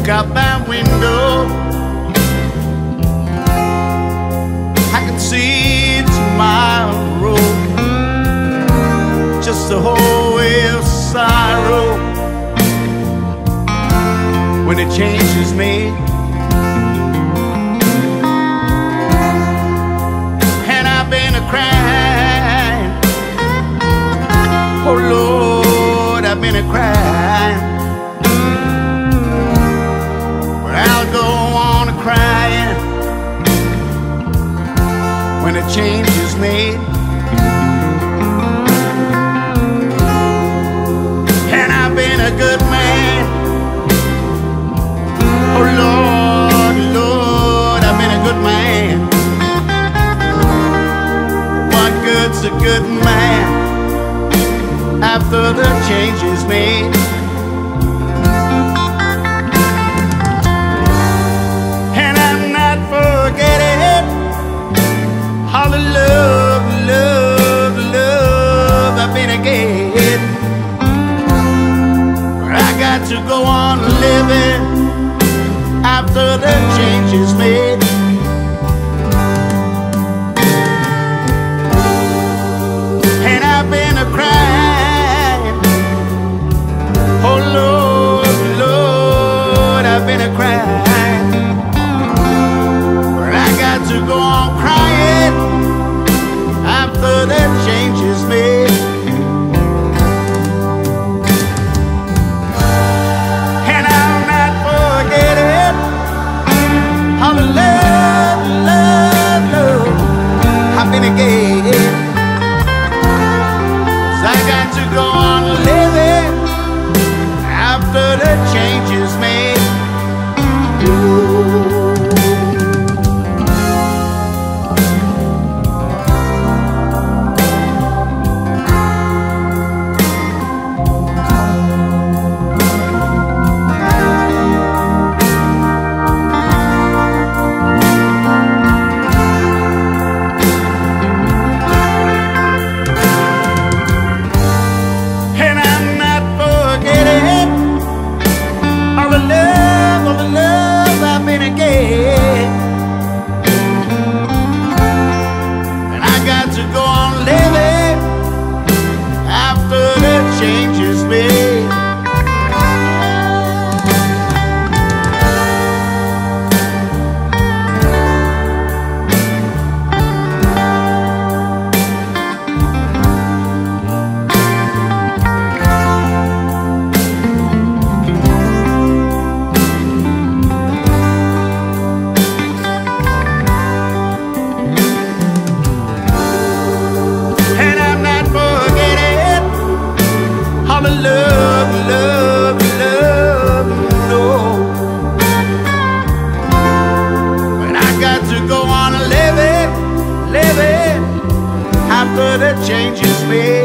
look out that window, I can see tomorrow, just a whole way of sorrow when a change is made. And I've been a-crying, oh Lord, I've been a-crying, but I'll go on a-crying when a change is made. And I've been a good man, oh Lord, Lord, I've been a good man. What good's a good man after the change is made? And I'm not forgetting all the love, love, love I've been getting. But I got to go on living after the change is made. And I've been a-crying, oh Lord, Lord, I've been a-crying, but I got to go on crying after the change is made. And I'm not forgetting all the love, love, love I've been getting. So I got to go on living after the change is made. And I'm not forgetting all the love I've been getting. And I got to go on living after the change is made. And I'm not forgetting all the love, love, love, no. But I got to go on living, living after the change is made.